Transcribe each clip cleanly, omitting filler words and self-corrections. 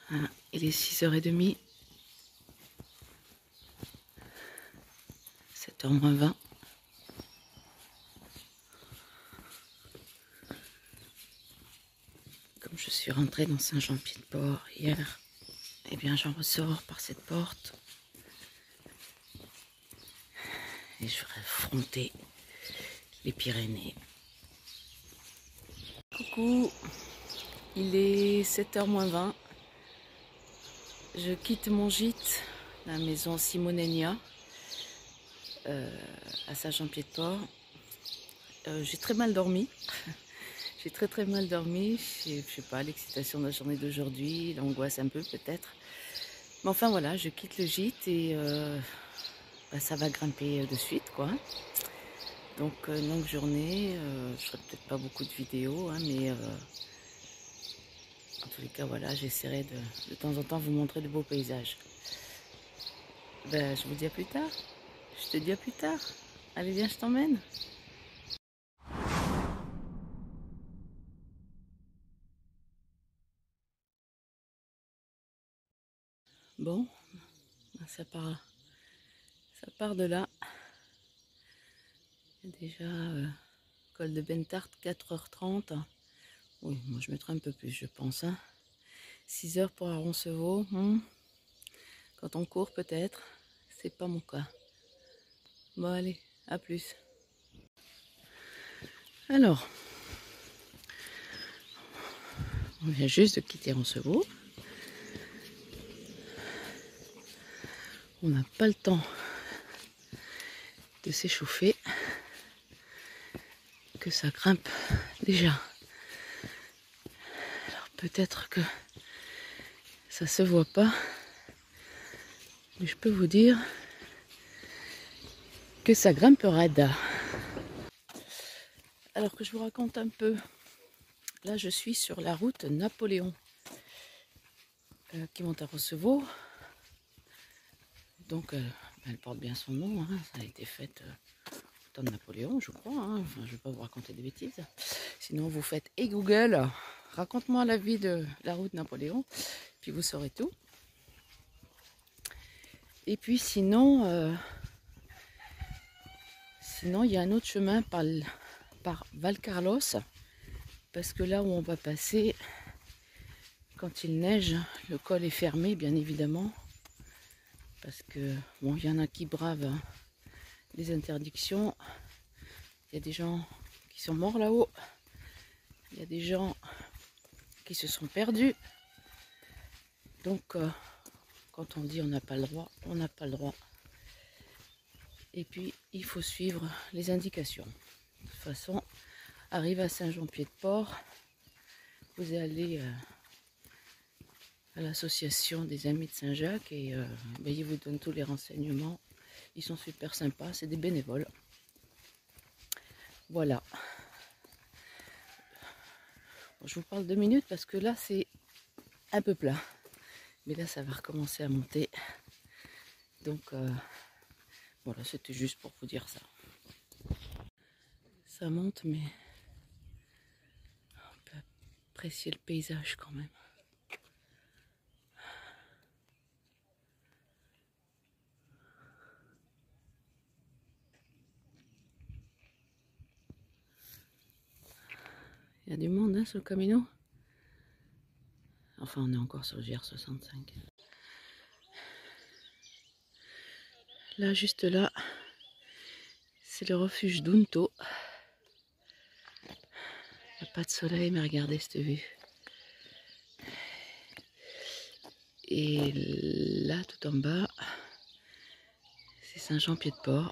Hein, il est 6h30. 7h moins 20. Comme je suis rentrée dans Saint-Jean-Pied-de-Port hier, eh bien j'en ressors par cette porte. Et je vais affronter les Pyrénées. Coucou, il est 7h moins 20. Je quitte mon gîte, la maison Simonenia, à Saint-Jean-Pied-de-Port. J'ai très mal dormi. J'ai très mal dormi. Je sais pas, l'excitation de la journée d'aujourd'hui, l'angoisse un peu peut-être. Mais enfin voilà, je quitte le gîte et ça va grimper de suite quoi. Donc longue journée, je ferai peut-être pas beaucoup de vidéos, hein, mais en tous les cas voilà, j'essaierai de temps en temps vous montrer de beaux paysages. Ben, je vous dis à plus tard. Je te dis à plus tard. Allez viens, je t'emmène. Bon, ça part de là. Il y a déjà col de Bentart, 4h30. Oui, moi je mettrai un peu plus, je pense. Hein. 6h pour Roncevaux. Quand on court peut-être, c'est pas mon cas. Bon allez, à plus. Alors, on vient juste de quitter Roncevaux. On n'a pas le temps de s'échauffer. Que ça grimpe déjà. Alors peut-être que ça se voit pas, mais je peux vous dire que ça grimpe raide. Alors que je vous raconte un peu, là je suis sur la route Napoléon qui monte à Roncevaux. Donc elle porte bien son nom, hein. Ça a été fait au temps de Napoléon je crois, hein. Enfin, je ne vais pas vous raconter des bêtises. Sinon vous faites et Google, raconte-moi la vie de la route Napoléon, puis vous saurez tout. Et puis sinon il y a un autre chemin par Valcarlos, parce que là où on va passer, quand il neige, le col est fermé bien évidemment, parce que bon, il y en a qui bravent les interdictions. Il y a des gens qui sont morts là-haut, il y a des gens qui se sont perdus. Donc quand on dit on n'a pas le droit, on n'a pas le droit. Et puis il faut suivre les indications. De toute façon, arrive à Saint-Jean-Pied-de-Port, vous allez à l'association des Amis de Saint-Jacques et ils vous donnent tous les renseignements. Ils sont super sympas, c'est des bénévoles. Voilà. Bon, je vous parle 2 minutes parce que là c'est un peu plat. Mais là ça va recommencer à monter. Donc voilà, c'était juste pour vous dire ça. Ça monte mais on peut apprécier le paysage quand même. Il y a du monde hein, sur le Camino. Enfin, on est encore sur le GR65. Là, juste là, c'est le refuge d'Unto. Il n'y a pas de soleil, mais regardez cette vue. Et là, tout en bas, c'est Saint-Jean-Pied-de-Port.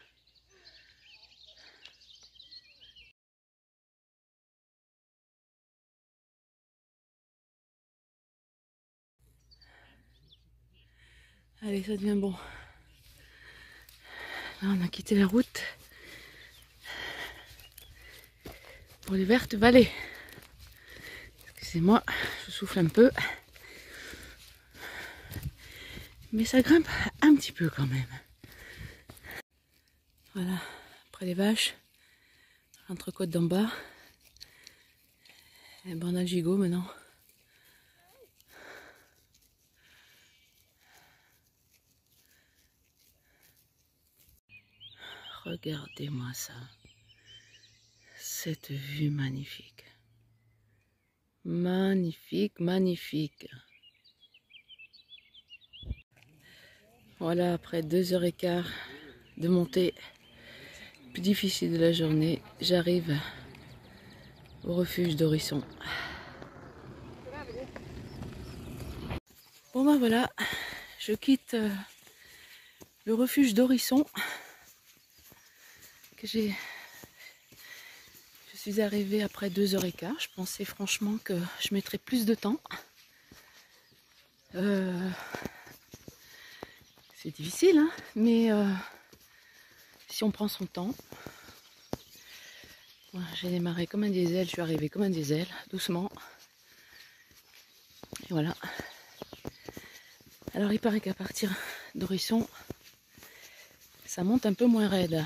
Allez, ça devient bon. Là, on a quitté la route pour les vertes vallées. Excusez-moi, je souffle un peu. Mais ça grimpe un petit peu quand même. Voilà, après les vaches, l'entrecôte d'en bas. Et ben on a le gigot maintenant. Regardez-moi ça. Cette vue magnifique. Magnifique, magnifique. Voilà, après 2h15 de montée, plus difficile de la journée, j'arrive au refuge d'Orisson. Bon ben voilà, je quitte le refuge d'Orisson que je suis arrivée après 2h15. Je pensais franchement que je mettrais plus de temps. C'est difficile, hein, mais si on prend son temps. Voilà, j'ai démarré comme un diesel, je suis arrivée comme un diesel, doucement. Et voilà. Alors il paraît qu'à partir d'Orisson, ça monte un peu moins raide.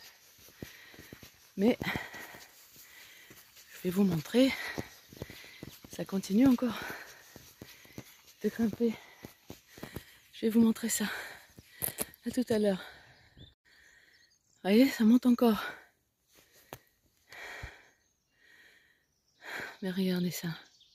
Mais je vais vous montrer, ça continue encore de grimper. Je vais vous montrer ça. À tout à l'heure. Vous voyez, ça monte encore. Mais regardez ça.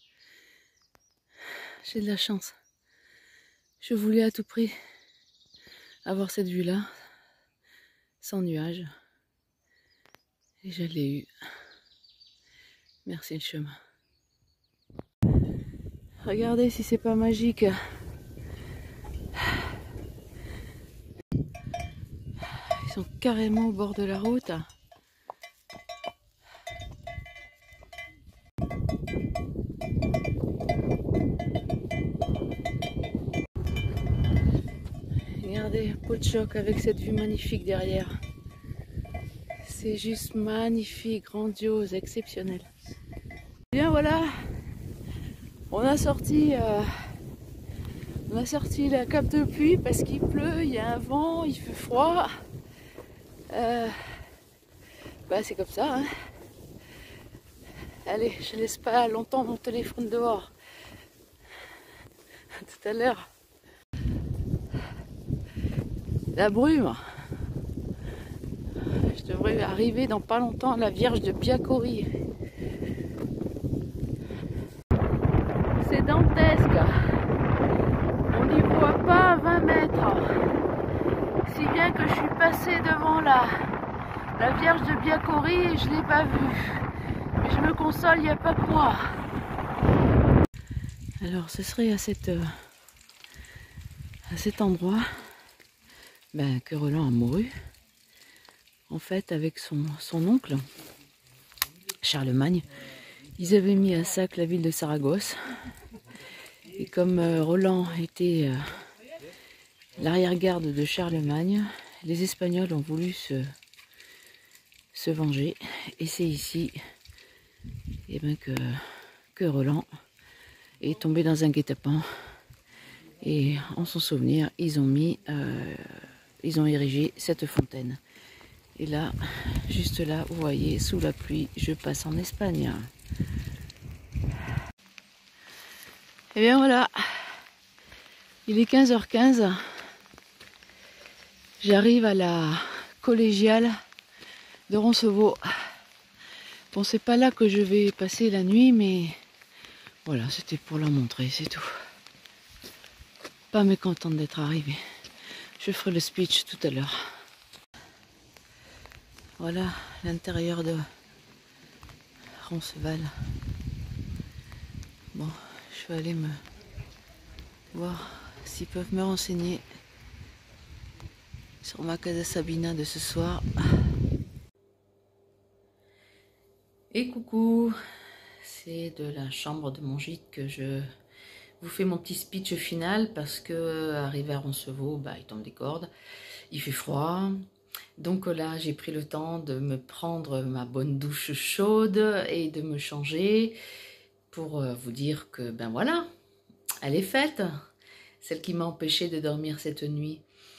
J'ai de la chance. Je voulais à tout prix avoir cette vue-là, sans nuages. Et je l'ai eu. Merci le chemin. Regardez si c'est pas magique. Ils sont carrément au bord de la route. Regardez, pot de choc avec cette vue magnifique derrière. C'est juste magnifique, grandiose, exceptionnel. Bien voilà, on a sorti la cape de pluie parce qu'il pleut, il y a un vent, il fait froid. C'est comme ça, hein. Allez, je laisse pas longtemps mon téléphone dehors. À tout à l'heure. La brume. Je devrais arriver dans pas longtemps à la Vierge de Biakori. C'est dantesque. On n'y voit pas à 20 mètres. Si bien que je suis passée devant la Vierge de Biakori et je ne l'ai pas vue. Mais je me console, il n'y a pas que moi. Alors ce serait à cet endroit que Roland a mouru. En fait, avec son oncle, Charlemagne, ils avaient mis à sac la ville de Saragosse. Et comme Roland était l'arrière-garde de Charlemagne, les Espagnols ont voulu se venger. Et c'est ici que Roland est tombé dans un guet-apens. Et en son souvenir, ils ont érigé cette fontaine. Et là, juste là, vous voyez, sous la pluie, je passe en Espagne. Et bien voilà, il est 15h15. J'arrive à la collégiale de Roncevaux. Bon, c'est pas là que je vais passer la nuit, mais voilà, c'était pour la montrer, c'est tout. Pas mécontente d'être arrivée. Je ferai le speech tout à l'heure. Voilà l'intérieur de Roncesvalles. Bon, je vais aller me voir s'ils peuvent me renseigner sur ma Casa Sabina de ce soir. Et coucou, c'est de la chambre de mon gîte que je vous fais mon petit speech final parce que arrivé à Roncevaux, il tombe des cordes, il fait froid. Donc là, j'ai pris le temps de me prendre ma bonne douche chaude et de me changer pour vous dire que, voilà, elle est faite, celle qui m'a empêché de dormir cette nuit.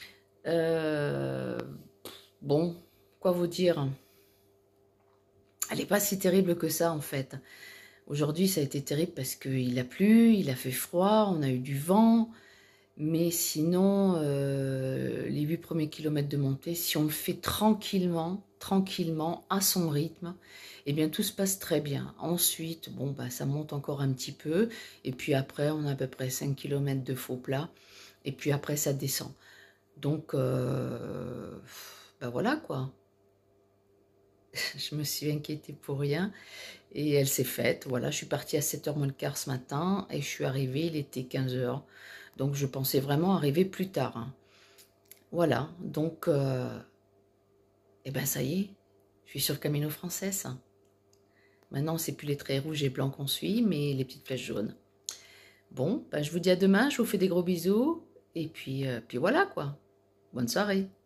Bon, quoi vous dire? Elle n'est pas si terrible que ça, en fait. Aujourd'hui, ça a été terrible parce qu'il a plu, il a fait froid, on a eu du vent. Mais sinon, les 8 premiers kilomètres de montée, si on le fait tranquillement, tranquillement, à son rythme, eh bien tout se passe très bien. Ensuite, bon, bah, ça monte encore un petit peu. Et puis après, on a à peu près 5 kilomètres de faux plat. Et puis après, ça descend. Donc, bah voilà quoi. Je me suis inquiétée pour rien. Et elle s'est faite. Voilà, je suis partie à 7h moins le quart ce matin. Et je suis arrivée, il était 15h. Donc je pensais vraiment arriver plus tard, hein. Voilà, donc, eh ben ça y est, je suis sur le Camino Frances. Maintenant, c'est plus les traits rouges et blancs qu'on suit, mais les petites flèches jaunes. Bon, ben, je vous dis à demain, je vous fais des gros bisous, et puis voilà quoi. Bonne soirée.